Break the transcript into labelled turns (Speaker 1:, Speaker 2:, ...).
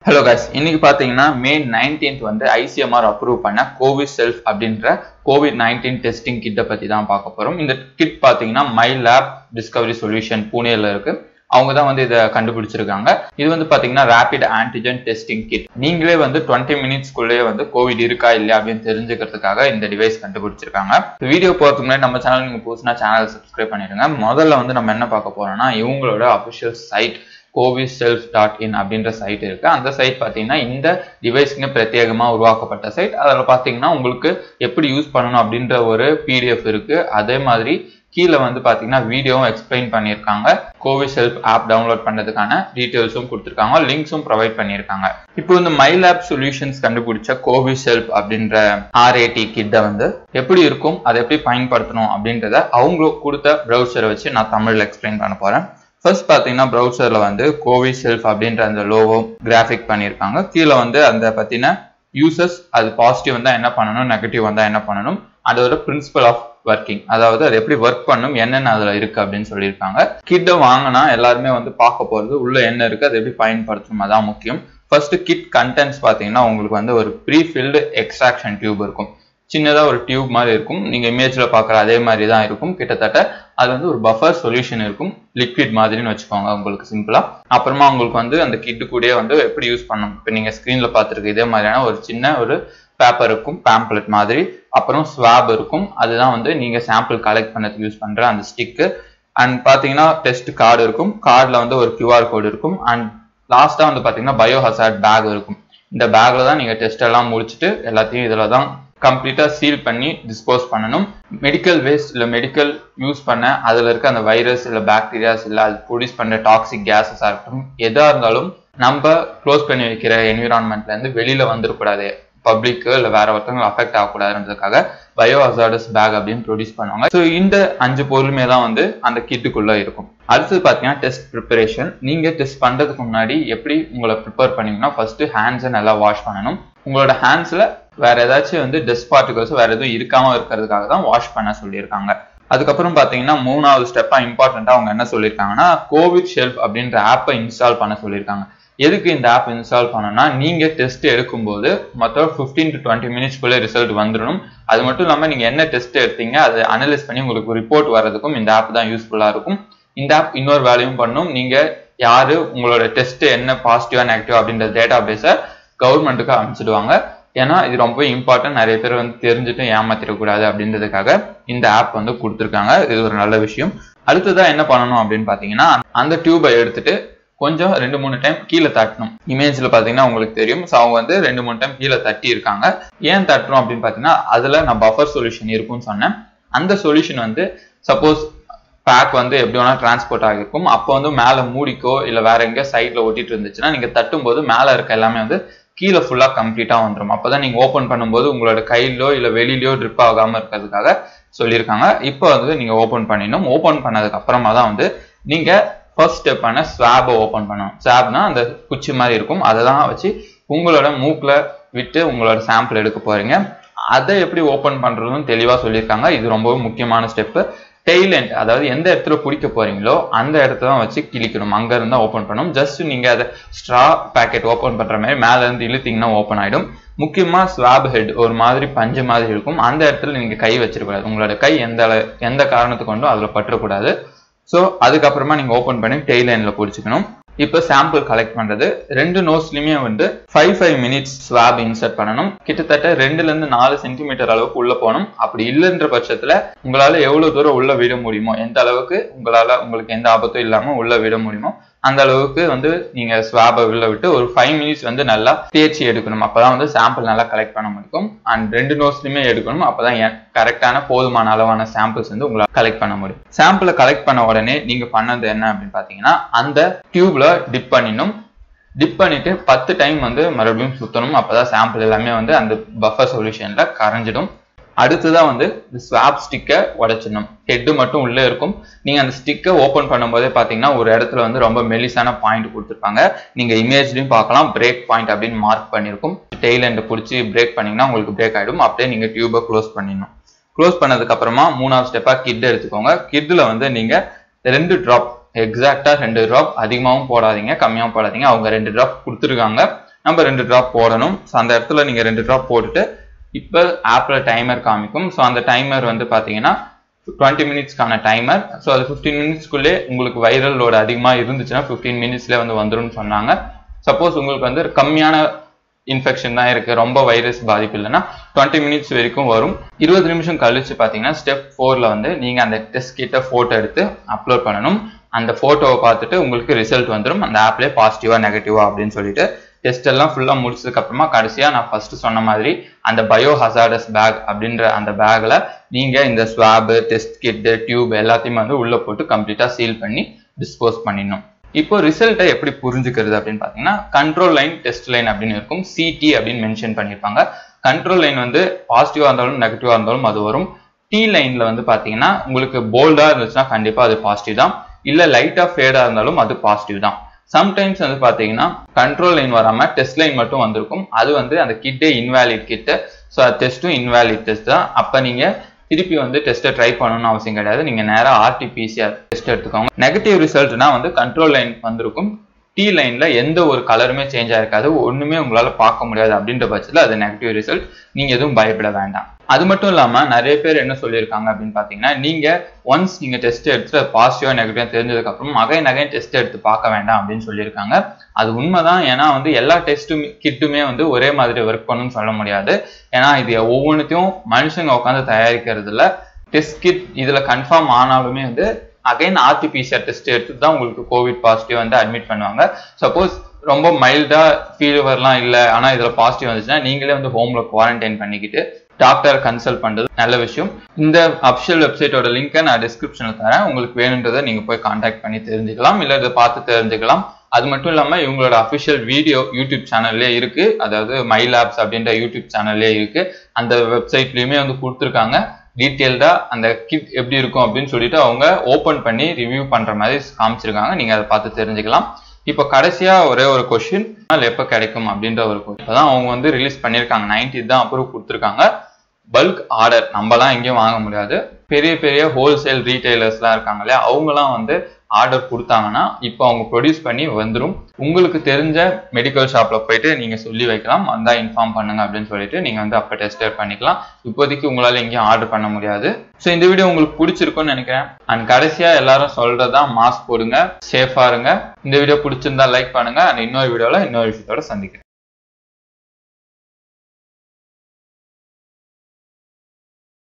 Speaker 1: Hello guys, இன்னைக்கு பாத்தீங்கன்னா May 19th வந்து ICMR அப்ரூவ் பண்ண CoviSelf அப்படின்ற COVID-19 டெஸ்டிங் கிட்ட பத்தி தான் பார்க்க போறோம். இந்த கிட் பாத்தீங்கன்னா My Lab Discovery Solution புனேல இருக்கு. அவங்க தான் வந்து இத கண்டுபிடிச்சிருக்காங்க. இது வந்து பாத்தீங்கன்னா ரேபிட் ஆன்டிஜன் டெஸ்டிங் கிட். நீங்களே வந்து 20 மினிட்ஸ்க்குள்ளே வந்து கோவிட் இருக்கா இல்லையா அப்படின்னு தெரிஞ்சுக்கிறதுக்காக இந்த டிவைஸ் கண்டுபிடிச்சிருக்காங்க. வீடியோ போறதுக்கு முன்னாடி நம்ம சேனல் நீங்க புதுசுனா சேனலை சப்ஸ்கிரைப் பண்ணிடுங்க. முதல்ல வந்து நம்ம என்ன பார்க்க போறோம்னா இவங்களோட அபிஷியல் சைட் CoviSelf.in அப்படின்ற சைட் இருக்கு. அந்த சைட் பாத்தீங்கன்னா இந்த டிவைஸ்க்கு பிரத்யேகமா உருவாக்கப்பட்ட சைட். அதுல பாத்தீங்கன்னா உங்களுக்கு எப்படி யூஸ் பண்ணணும் அப்படின்ற ஒரு PDF இருக்கு. அதே மாதிரி கீழே வந்து பாத்தீங்கன்னா வீடியோவும் எக்ஸ்பிளைன் பண்ணியிருக்காங்க. CoviSelf ஆப் டவுன்லோட் பண்றதுக்கான டீடைல்ஸும் கொடுத்துருக்காங்க, லிங்க்ஸும் ப்ரொவைட் பண்ணியிருக்காங்க. இப்போ இந்த My Lab Solutions கண்டுபிடிச்ச CoviSelf அப்படின்ற RAT கிட்ட வந்து எப்படி இருக்கும், அதை எப்படி பயன்படுத்தணும் அப்படின்றத அவங்க கொடுத்த ப்ரௌசரை வச்சு நான் தமிழ்ல எக்ஸ்பிளைன் பண்ண போறேன். ஃபர்ஸ்ட் பாத்தீங்கன்னா ப்ரௌசர்ல வந்து CoviSelf அப்படின்ற அந்த லோகோ கிராஃபிக் பண்ணியிருக்காங்க. கீழே வந்து அந்த பத்தின யூசர்ஸ் அது பாசிட்டிவ் வந்தா என்ன பண்ணணும், நெகட்டிவ் வந்தா என்ன பண்ணணும், அதோட பிரின்சிபல் ஆஃப் ஒர்க்கிங், அதாவது அது எப்படி ஒர்க் பண்ணும், என்னென்ன அதுல இருக்கு அப்படின்னு சொல்லியிருக்காங்க. கிட்ட வாங்கினா எல்லாருமே வந்து பார்க்க போறது உள்ள என்ன இருக்கு, அதை எப்படி பயன்படுத்தணும், அதான் முக்கியம். ஃபர்ஸ்ட் கிட் கண்டென்ட்ஸ் பாத்தீங்கன்னா உங்களுக்கு வந்து ஒரு ப்ரீஃபில்டு எக்ஸ்ட்ராக்ஷன் டியூப் இருக்கும். சின்னதா ஒரு டியூப் மாதிரி இருக்கும். நீங்க இமேஜ்ல பாக்குற அதே மாதிரி தான் இருக்கும். கிட்டத்தட்ட அது வந்து ஒரு பஃபர் சொல்யூஷன் இருக்கும், லிக்விட் மாதிரின்னு வச்சுக்கோங்க உங்களுக்கு சிம்பிளா. அப்புறமா உங்களுக்கு வந்து அந்த கிட் கூட வந்து எப்படி யூஸ் பண்ணணும், இப்போ நீங்க ஸ்கிரீன்ல பாத்துருக்க இதே மாதிரியான ஒரு சின்ன ஒரு பேப்பர் இருக்கும், பேம்ப்ளெட் மாதிரி. அப்புறம் ஸ்வாப் இருக்கும், அதுதான் வந்து நீங்க சாம்பிள் கலெக்ட் பண்ணதுக்கு யூஸ் பண்ற அந்த ஸ்டிக்கு. அண்ட் பாத்தீங்கன்னா டெஸ்ட் கார்டு இருக்கும், கார்டுல வந்து ஒரு QR கோடு இருக்கும். அண்ட் லாஸ்டா வந்து பாத்தீங்கன்னா பயோஹசார்ட் பேக் இருக்கும். இந்த பேக்ல தான் நீங்க டெஸ்ட் எல்லாம் முடிச்சுட்டு எல்லாத்தையும் இதுல தான் கம்ப்ளீட்டா சீல் பண்ணி டிஸ்போஸ் பண்ணணும். மெடிக்கல் வேஸ்ட் இல்ல மெடிக்கல் யூஸ் பண்ண அதுல இருக்க அந்த வைரஸ் இல்ல பாக்டீரியாஸ் இல்ல அது ப்ரொடியூஸ் பண்ற டாக்ஸிக் கேஸஸா இருக்கட்டும், எதா இருந்தாலும் நம்ம க்ளோஸ் பண்ணி வைக்கிற என்விரான்மெண்ட்ல இருந்து வெளியில வந்துடக்கூடாது, பப்ளிக்கு இல்ல வேற ஒருத்தவங்க அஃபெக்ட் ஆகக்கூடாதுன்றதுக்காக பயோ ஹசார்டஸ் பேக் அப்படின்னு ப்ரொடியூஸ் பண்ணுவாங்க. ஸோ இந்த 5 பொருளுமே தான் வந்து அந்த கிட்டுக்குள்ள இருக்கும். அடுத்தது பாத்தீங்கன்னா டெஸ்ட் ப்ரிப்பரேஷன். நீங்க டெஸ்ட் பண்றதுக்கு முன்னாடி எப்படி உங்களை ப்ரிப்பேர் பண்ணீங்கன்னா ஃபர்ஸ்ட் ஹேண்ட்ஸை நல்லா வாஷ் பண்ணணும். உங்களோட ஹேண்ட்ஸ்ல வேற ஏதாச்சும் வந்து டெஸ்ட் பார்ட்டிகல்ஸ் வேற எதுவும் இருக்காம இருக்கிறதுக்காக தான் வாஷ் பண்ண சொல்லியிருக்காங்க. அதுக்கப்புறம் பாத்தீங்கன்னா 3வது ஸ்டெப்பா இம்பார்ட்டன்டா அவங்க என்ன சொல்லியிருக்காங்கன்னா CoviSelf அப்படின்ற ஆப்பை இன்ஸ்டால் பண்ண சொல்லியிருக்காங்க. எதுக்கு இந்த ஆப் இன்ஸ்டால் பண்ணணும்னா நீங்க டெஸ்ட் எடுக்கும்போது மொத்தம் 15 to 20 மினிட்ஸ்க்குள்ளே ரிசல்ட் வந்துடணும். அது மட்டும் இல்லாம நீங்க என்ன டெஸ்ட் எடுத்தீங்க அதை அனலைஸ் பண்ணி உங்களுக்கு ரிப்போர்ட் வர்றதுக்கும் இந்த ஆப் தான் யூஸ்ஃபுல்லா இருக்கும். இந்த ஆப் இன்னொரு வேலையும் பண்ணும். நீங்க யாரு உங்களோட டெஸ்ட் என்ன பாசிட்டிவா நெகட்டிவ் அப்படின்ற டேட்டா பேஸை கவர்மெண்ட்டுக்கு அனுப்பிச்சிடுவாங்க. ஏன்னா இது ரொம்ப இம்பார்ட்டன்ட், நிறைய பேர் வந்து தெரிஞ்சுட்டு ஏமாத்திடக்கூடாது அப்படின்றதுக்காக இந்த ஆப் வந்து கொடுத்துருக்காங்க. இது ஒரு நல்ல விஷயம். அடுத்ததா என்ன பண்ணணும் அப்படின்னு பாத்தீங்கன்னா அந்த டியூபை எடுத்துட்டு கொஞ்சம் 2-3 டைம் கீழே தட்டணும். இமேஜ்ல பாத்தீங்கன்னா உங்களுக்கு தெரியும். ஸோ அவங்க வந்து 2-3 டைம் கீழே தட்டி இருக்காங்க. ஏன் தட்டுறோம் அப்படின்னு பாத்தீங்கன்னா அதுல நான் பஃபர் சொல்யூஷன் இருக்கும்னு சொன்னேன். அந்த சொல்யூஷன் வந்து சப்போஸ் பேக் வந்து எப்படி வேணா டிரான்ஸ்போர்ட் ஆகிருக்கும். அப்போ வந்து மேல மூடிக்கோ இல்ல வேற எங்க சைட்ல ஒட்டிட்டு இருந்துச்சுன்னா நீங்க தட்டும் போது மேல இருக்க எல்லாமே வந்து கீழே ஃபுல்லா கம்ப்ளீட்டா வந்துடும். அப்பதான் நீங்க ஓபன் பண்ணும்போது உங்களோட கையிலோ இல்ல வெளியிலயோ ட்ரிப் ஆகாம இருக்கிறதுக்காக சொல்லியிருக்காங்க. இப்போ வந்து நீங்க ஓபன் பண்ணிடணும். ஓபன் பண்ணதுக்கு அப்புறமா தான் வந்து நீங்க ஃபர்ஸ்ட் ஸ்டெப்பான ஸ்வாபை ஓபன் பண்ணணும். ஸ்வாப்னா அந்த குச்சி மாதிரி இருக்கும், அதை தான் வச்சு உங்களோட மூக்குல விட்டு உங்களோட சாம்பிள் எடுக்க போறீங்க. அதை எப்படி ஓபன் பண்றதுன்னு தெளிவா சொல்லியிருக்காங்க. இது ரொம்பவும் முக்கியமான ஸ்டெப். டெய்ல் எண்ட், அதாவது எந்த இடத்துல பிடிக்க போறீங்களோ அந்த இடத்துல தான் வச்சு கிளிக்கணும். அங்க இருந்தா ஓபன் பண்ணணும். ஜஸ்ட் நீங்க அதை ஸ்ட்ரா பேக்கெட் ஓபன் பண்ற மாதிரி மேல இருந்து இழுத்தீங்கன்னா ஓபன் ஆயிடும். முக்கியமா ஸ்வாப் ஹெட் ஒரு மாதிரி பஞ்சு மாதிரி இருக்கும், அந்த இடத்துல நீங்க கை வச்சிடக்கூடாது. உங்களோட கை எந்த காரணத்துக்கு கொண்டும் அதுல பற்றக்கூடாது. ஸோ அதுக்கப்புறமா நீங்க ஓபன் பண்ணி டெய்ல் எண்ட்ல பிடிச்சிக்கணும். இப்போ சாம்பிள் கலெக்ட் பண்றது 2 நோஸ்லயுமே வந்து 5 மினிட்ஸ் ஸ்வாப் இன்சர்ட் பண்ணணும். கிட்டத்தட்ட 2 to 4 சென்டிமீட்டர் அளவுக்கு உள்ள போகணும். அப்படி இல்லைன்ற பட்சத்துல உங்களால எவ்வளவு தூரம் உள்ள விட முடியுமோ, எந்த அளவுக்கு உங்களுக்கு எந்த ஆபத்தும் இல்லாம உள்ள விட முடியுமோ அந்த அளவுக்கு வந்து நீங்க ஸ்வாபை உள்ள விட்டு ஒரு 5 மினிட்ஸ் வந்து நல்லா தேய்ச்சி எடுக்கணும். அப்பதான் வந்து சாம்பிள் நல்லா கலெக்ட் பண்ண முடியும். அண்ட் 2 நோஸ்லயுமே எடுக்கணும். அப்பதான் கரெக்டான போதுமான அளவான சாம்பிள்ஸ் வந்து உங்களால கலெக்ட் பண்ண முடியும். சாம்பிளை கலெக்ட் பண்ண உடனே நீங்க பண்ணது என்ன அப்படின்னு பாத்தீங்கன்னா அந்த டியூப்ல டிப் பண்ணிடணும். டிப் பண்ணிட்டு 10 டைம் வந்து மறுபடியும் சுத்தணும். அப்பதான் சாம்பிள் எல்லாமே வந்து அந்த பஃபர் சொல்யூஷன்ல கரைஞ்சிடும். அடுத்ததான் வந்து ஸ்வாப் ஸ்டிக்கை உடைச்சிடணும். ஹெட் மட்டும் உள்ளே இருக்கும். நீங்க அந்த ஸ்டிக்கை ஓபன் பண்ணும்போதே பாத்தீங்கன்னா ஒரு இடத்துல வந்து ரொம்ப மெலிசான பாயிண்ட் கொடுத்துருப்பாங்க. நீங்க இமேஜ்லயும் பார்க்கலாம், பிரேக் பாயிண்ட் அப்படின்னு மார்க் பண்ணிருக்கும். டெய்ல் எண்ட் பிடிச்சி பிரேக் பண்ணீங்கன்னா உங்களுக்கு பிரேக் ஆயிடும். அப்படியே நீங்க டியூபை க்ளோஸ் பண்ணிடணும். க்ளோஸ் பண்ணதுக்கு அப்புறமா 3வது ஸ்டெப்பா கிட் எடுத்துக்கோங்க. கிட்ல வந்து நீங்க 2 டிராப், எக்ஸாக்டா 2 டிராப், அதிகமாகவும் போடாதீங்க கம்மியாகவும் போடாதீங்க. அவங்க 2 டிராப் கொடுத்துருக்காங்க. நம்ம 2 டிராப் போடணும். ஸோ அந்த இடத்துல நீங்க 2 டிராப் போட்டுட்டு இப்போ ஆப்ல டைமர் காமிக்கும். ஸோ அந்த டைமர் வந்து பாத்தீங்கன்னா 20 மினிட்ஸ்க்கான டைமர். ஸோ அது 15 மினிட்ஸ்க்குள்ளே உங்களுக்கு வைரல் லோடு அதிகமாக இருந்துச்சுன்னா 15 மினிட்ஸ்லேயே வந்து வந்துடும் சொன்னாங்க. சப்போஸ் உங்களுக்கு வந்து கம்மியான இன்ஃபெக்ஷன் தான் இருக்கு, ரொம்ப வைரஸ் பாதிப்பு இல்லைன்னா 20 மினிட்ஸ் வரைக்கும் வரும். 20 நிமிஷம் கழிச்சு பார்த்தீங்கன்னா ஸ்டெப் 4ல வந்து நீங்க அந்த டெஸ்ட் கிட்ட போட்டோ எடுத்து அப்லோட் பண்ணணும். அந்த போட்டோவை பார்த்துட்டு உங்களுக்கு ரிசல்ட் வந்துடும், அந்த ஆப்லேயே பாசிட்டிவா நெகட்டிவா அப்படின்னு சொல்லிட்டு. டெஸ்ட் எல்லாம் ஃபுல்லா முடிச்சதுக்கு அப்புறமா கடைசியா நான் ஃபர்ஸ்ட் சொன்ன மாதிரி அந்த பயோ ஹசார்டஸ் பேக் அப்படின்ற அந்த பேக்ல நீங்க இந்த ஸ்வாப், டெஸ்ட் கிட், டியூப் எல்லாத்தையுமே வந்து உள்ள போட்டு கம்ப்ளீட்டா சீல் பண்ணி டிஸ்போஸ் பண்ணிடணும். இப்போ ரிசல்ட்டை எப்படி புரிஞ்சுக்கிறது அப்படின்னு பாத்தீங்கன்னா கண்ட்ரோல் லைன், டெஸ்ட் லைன் அப்படின்னு இருக்கும். சிடி அப்படின்னு மென்ஷன் பண்ணிருப்பாங்க. கண்ட்ரோல் லைன் வந்து பாசிட்டிவா இருந்தாலும் நெகட்டிவா இருந்தாலும் அது வரும். டி லைன்ல வந்து பாத்தீங்கன்னா உங்களுக்கு போல்டா இருந்துச்சுன்னா கண்டிப்பா அது பாசிட்டிவ் தான், இல்ல லைட்டா ஃபேடா இருந்தாலும் அது பாசிட்டிவ் தான். சம்டைம்ஸ் வந்து பாத்தீங்கன்னா கண்ட்ரோல் லைன் வராம டெஸ்ட் லைன் மட்டும் வந்திருக்கும். அது வந்து அந்த கிட்டே இன்வாலிட் கிட்ட. ஸோ டெஸ்ட்டும் இன்வாலிட் டெஸ்ட் தான். அப்ப நீங்க திருப்பி வந்து டெஸ்ட்டை ட்ரை பண்ணணும்னு அவசியம் கிடையாது. நீங்க நேரா RT-PCR டெஸ்ட் எடுத்துக்கோங்க. நெகட்டிவ் ரிசல்ட்னா வந்து கண்ட்ரோல் லைன் வந்திருக்கும், டி லைன்ல எந்த ஒரு கலருமே சேஞ்ச் ஆயிருக்காது, ஒண்ணுமே உங்களால பார்க்க முடியாது அப்படின்ற பட்சத்துல அது நெகட்டிவ் ரிசல்ட். நீங்க எதுவும் பயப்பட வேண்டாம். அது மட்டும் இல்லாம நிறைய பேர் என்ன சொல்லியிருக்காங்க அப்படின்னு பாத்தீங்கன்னா நீங்க ஒன்ஸ் நீங்க டெஸ்ட் எடுத்து பாசிட்டிவா நெகட்டிவா தெரிஞ்சதுக்கு அப்புறம் அகைன் டெஸ்ட் எடுத்து பார்க்க வேண்டாம் அப்படின்னு சொல்லியிருக்காங்க. அது உண்மைதான். ஏன்னா வந்து எல்லா டெஸ்ட்டும் கிட்டுமே வந்து ஒரே மாதிரி ஒர்க் பண்ணணும்னு சொல்ல முடியாது. ஏன்னா இது ஒவ்வொன்றுத்தையும் மனுஷங்க உட்காந்து தயாரிக்கிறது இல்ல. டெஸ்ட் கிட் இதுல கன்ஃபார்ம் ஆனாலுமே வந்து அகைன் RT-PCR டெஸ்ட் எடுத்து தான் உங்களுக்கு கோவிட் பாசிட்டிவ் வந்து அட்மிட் பண்ணுவாங்க. சப்போஸ் ரொம்ப மைல்டா ஃபீவர்லாம் இல்லை ஆனா இதுல பாசிட்டிவ் வந்துச்சுன்னா நீங்களே வந்து ஹோம்ல குவாரண்டைன் பண்ணிக்கிட்டு டாக்டரை கன்சல்ட் பண்றது நல்ல விஷயம். இந்த அஃபிஷியல் வெப்சைட்டோட லிங்கை நான் டிஸ்கிரிப்ஷன்ல தரேன். உங்களுக்கு வேணுன்றதை நீங்க போய் கான்டாக்ட் பண்ணி தெரிஞ்சுக்கலாம், இல்ல இதை பார்த்து தெரிஞ்சுக்கலாம். அது மட்டும் இல்லாம இவங்களோட அஃபிஷியல் வீடியோ யூடியூப் சேனல்லே இருக்கு, அதாவது மை லேப்ஸ் அப்படின்ற யூடியூப் சேனல்லே இருக்கு. அந்த வெப்சைட்லயுமே வந்து கொடுத்துருக்காங்க டீட்டெயில்டா அந்த கிட் எப்படி இருக்கும் அப்படின்னு சொல்லிட்டு அவங்க ஓபன் பண்ணி ரிவ்யூ பண்ற மாதிரி காமிச்சிருக்காங்க. நீங்க அதை பார்த்து தெரிஞ்சுக்கலாம். இப்போ கடைசியா ஒரே ஒரு கொஸ்டின், எப்ப கிடைக்கும் அப்படின்ற ஒரு கொஸ்டின். இப்பதான் அவங்க வந்து ரிலீஸ் பண்ணிருக்காங்க, 90 தான் அப்ரூவ் கொடுத்துருக்காங்க. பல்க் ஆர்டர் நம்மலாம் எங்கேயும் வாங்க முடியாது. பெரிய பெரிய ஹோல்சேல் ரீட்டைலர்ஸ்லாம் இருக்காங்க இல்லையா, அவங்கலாம் வந்து ஆர்டர் கொடுத்தாங்கன்னா இப்போ அவங்க ப்ரொடியூஸ் பண்ணி வந்துடும். உங்களுக்கு தெரிஞ்ச மெடிக்கல் ஷாப்ல போயிட்டு நீங்க சொல்லி வைக்கலாம், வந்தா இன்ஃபார்ம் பண்ணுங்க அப்படின்னு சொல்லிட்டு நீங்க வந்து அப்ப டெஸ்ட் பண்ணிக்கலாம். இப்போதைக்கு உங்களால எங்கேயும் ஆர்டர் பண்ண முடியாது. ஸோ இந்த வீடியோ உங்களுக்கு பிடிச்சிருக்கும்னு நினைக்கிறேன். அண்ட் கடைசியா எல்லாரும் சொல்றதா மாஸ்க் போடுங்க, சேஃபா இருங்க. இந்த வீடியோ பிடிச்சிருந்தா லைக் பண்ணுங்க. அண்ட் இன்னொரு வீடியோல இன்னொரு விஷயத்தோட சந்திக்கிறேன்.